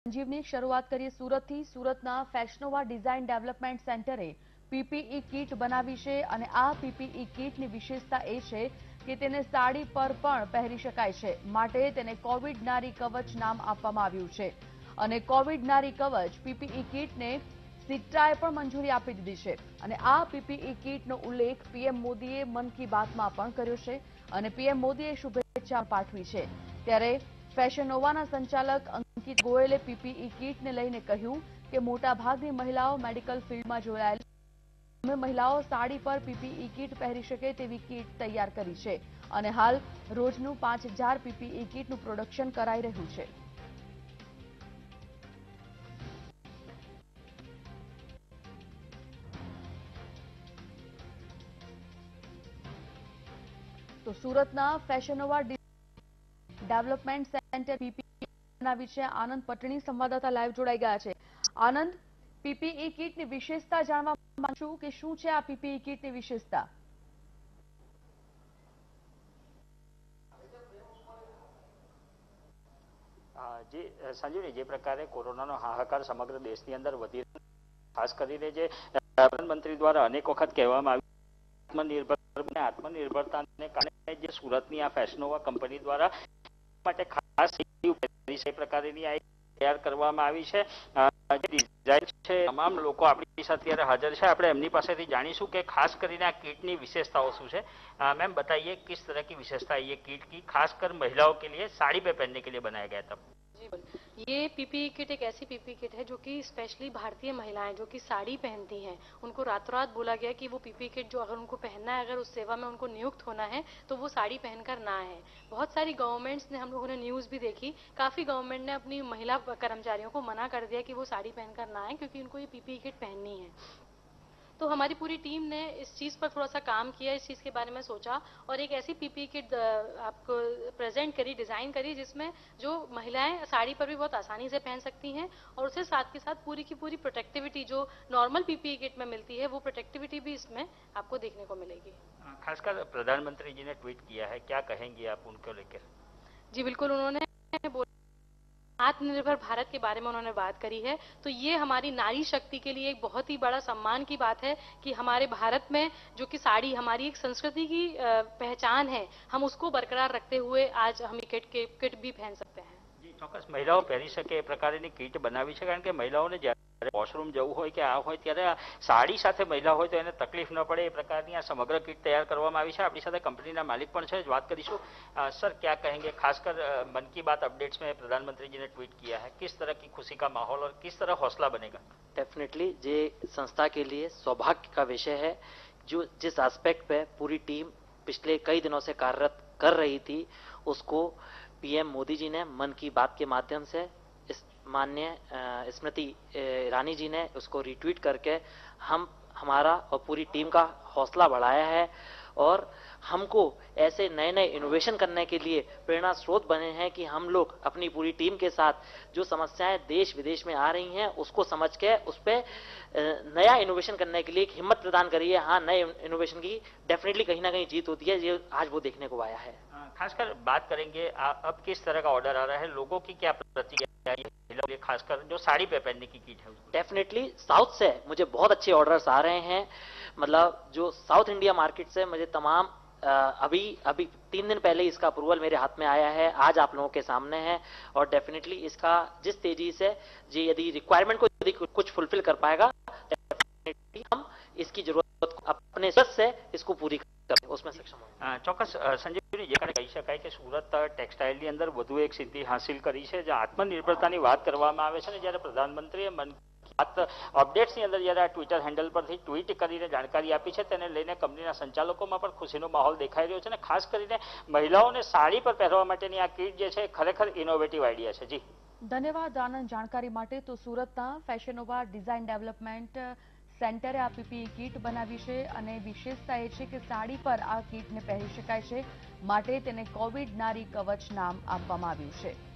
સંજીવની શરૂઆત કરીએ સુરતથી। સુરતના ફેશનોવા ડિઝાઇન ડેવલપમેન્ટ સેન્ટરે પીપીઈ કીટ બનાવી છે અને આ પીપીઈ કીટની વિશેષતા એ છે કે તેને સાડી પર પણ પહેરી શકાય છે, માટે તેને કોવિડ નારી કવચ નામ આપવામાં આવ્યું છે। અને કોવિડ નારી કવચ પીપીઈ કીટને સિટ્રાએ પણ મંજૂરી આપી દીધી છે અને આ પીપીઈ કીટનો ઉલ્લેખ પીએમ મોદીએ મન કી બાતમાં પણ કર્યો છે અને પીએમ મોદીએ શુભેચ્છા પાઠવી છે। ત્યારે ફેશનોવાના સંચાલક અંકિત ગોયલે પીપીઈ કીટને લઈને કહ્યું કે મોટાભાગની મહિલાઓ મેડિકલ ફિલ્ડમાં જોડાયેલી છે। અમે મહિલાઓ સાડી પર પીપીઈ કીટ પહેરી શકે તેવી કીટ તૈયાર કરી છે અને હાલ રોજનું 5000 પીપીઈ કીટનું પ્રોડક્શન કરાઈ રહ્યું છે। તો સુરતના ફેશનોવા डेवलपमेंट सेंटर पीपीई बनावी છે। आनंद पटणी संवाददाता लाइव जोड़ाई गया है। आनंद, पीपीई किटनी विशेषता जानवा मांगु छुं कि शुं छे आ पीपीई किटनी विशेषता? जी संजीवनी, जे प्रकारे कोरोनानो हाहाकार समग्र देशनी अंदर वधी खास करीने जे प्रधानमंत्री द्वारा अनेक वखत कहेवामां आव्युं आत्मनिर्भरताने कारणे जे सूरतनी आ फैशनोवा कंपनी द्वारा માટે ખાસ પ્રકારની આ તૈયાર કરવામાં આવી છે। જે ડિઝાઇન છે તમામ લોકો આપણી સાથે અત્યારે હાજર છે, આપણે એમની પાસેથી જાણીશું કે ખાસ કરીને આ કિટની विशेषताओं શું છે। मैम बताइए किस तरह की विशेषता है ये किट की, खासकर महिलाओं के लिए साड़ी पे पहनने के लिए बनाया गया था? ये पीपीई किट एक ऐसी पीपीई किट है जो कि स्पेशली भारतीय महिलाएं जो कि साड़ी पहनती हैं, उनको रातों रात बोला गया कि वो पीपीई किट जो अगर उनको पहनना है, अगर उस सेवा में उनको नियुक्त होना है तो वो साड़ी पहनकर ना है। बहुत सारी गवर्नमेंट्स ने, हम लोगों ने न्यूज़ भी देखी, काफ़ी गवर्नमेंट ने अपनी महिला कर्मचारियों को मना कर दिया कि वो साड़ी पहनकर ना आए क्योंकि उनको ये पीपीई किट पहननी है। तो हमारी पूरी टीम ने इस चीज़ पर थोड़ा सा काम किया, इस चीज़ के बारे में सोचा और एक ऐसी पीपीई किट आपको प्रेजेंट करी, डिज़ाइन करी, जिसमें जो महिलाएं साड़ी पर भी बहुत आसानी से पहन सकती हैं और उससे साथ के साथ पूरी की पूरी प्रोटेक्टिविटी जो नॉर्मल पीपीई किट में मिलती है वो प्रोटेक्टिविटी भी इसमें आपको देखने को मिलेगी। खासकर प्रधानमंत्री जी ने ट्वीट किया है, क्या कहेंगे आप उनको लेकर? जी बिल्कुल, उन्होंने आत्मनिर्भर भारत के बारे में उन्होंने बात करी है। तो ये हमारी नारी शक्ति के लिए एक बहुत ही बड़ा सम्मान की बात है कि हमारे भारत में जो कि साड़ी हमारी एक संस्कृति की पहचान है, हम उसको बरकरार रखते हुए आज हम किट भी पहन सकते हैं। जी ચોક્કસ મહિલાઓ પહેરી શકે એ પ્રકારની કીટ બનાવી છે, કારણ કે મહિલાઓને જ્યારે વોશરૂમ જવું હોય કે આ હોય ત્યારે સાડી સાથે મહિલા હોય તો એને તકલીફ ન પડે એ પ્રકારની આ સમગ્ર કીટ તૈયાર કરવામાં આવી છે। આપણી સાથે કંપનીના માલિક પણ છે, વાત કરીશું। સર, क्या कहेंगे, खासकर मन की बात अपडेट्स में प्रधानमंत्री जी ने ट्वीट किया है, किस तरह की खुशी का माहौल और किस तरह हौसला बनेगा? डेफिनेटली ये संस्था के लिए सौभाग्य का विषय है। जो जिस एस्पेक्ट पे पूरी टीम पिछले कई दिनों से कार्यरत कर रही थी, उसको पीएम मोदी जी ने मन की बात के माध्यम से माननीय स्मृति ईरानी जी ने उसको रिट्वीट करके हमारा और पूरी टीम का हौसला बढ़ाया है और हमको ऐसे नए नए इनोवेशन करने के लिए प्रेरणा स्रोत बने हैं कि हम लोग अपनी पूरी टीम के साथ जो समस्याएं देश विदेश में आ रही हैं उसको समझ के उस पर नया इनोवेशन करने के लिए एक हिम्मत प्रदान करिए। हाँ, नए इनोवेशन की डेफिनेटली कहीं ना कहीं जीत होती है, ये आज वो देखने को आया है। खासकर बात करेंगे अब किस तरह का ऑर्डर आ रहा है, लोगों की क्या प्रतिक्रिया है, खासकर जो साड़ी पे पहनने की किट है? डेफिनेटली साउथ से मुझे बहुत अच्छे ऑर्डर्स आ रहे हैं। मतलब जो साउथ इंडिया मार्केट से मुझे तमाम अभी 3 दिन पहले इसका अप्रूवल मेरे हाथ में आया है, आज आप लोगों के सामने है और डेफिनेटली इसका जिस तेजी से जी यदि रिक्वायरमेंट को यदि कुछ फुलफिल कर पाएगा, डेफिनेटली हम इसकी जरूरत को अपने स्तर से इसको पूरी कर उसमें सक्षम होंगे। ચોક્કસ સંજીવજી, જે કહી શકાય કે સુરત ટેક્સટાઇલની અંદર વધુ એક સિદ્ધિ હાંસિલ કરી છે, જે આત્મનિર્ભરતાની વાત કરવામાં આવે છે ને જ્યારે પ્રધાનમંત્રીએ મન કી બાત અપડેટ્સની અંદર જ્યારે આ ટ્વિટર હેન્ડલ પરથી ટ્વીટ કરીને જાણકારી આપી છે, તેને લઈને કંપનીના સંચાલકોમાં પણ ખુશીનો માહોલ દેખાઈ રહ્યો છે અને ખાસ કરીને મહિલાઓને સાડી પર પહેરવા માટેની આ કીટ જે છે ખરેખર ઇનોવેટિવ આઈડિયા છે। જી ધન્યવાદ આનંદ जानकारी માટે। તો સુરતના ફેશનોવા ડિઝાઇન ડેવલપમેન્ટ સેન્ટરે આ પીપીઈ કીટ બનાવી છે અને વિશેષતા એ છે કે સાડી પર આ કીટને પહેરી શકાય છે, માટે તેને કોવિડ નારી કવચ નામ આપવામાં આવ્યું છે।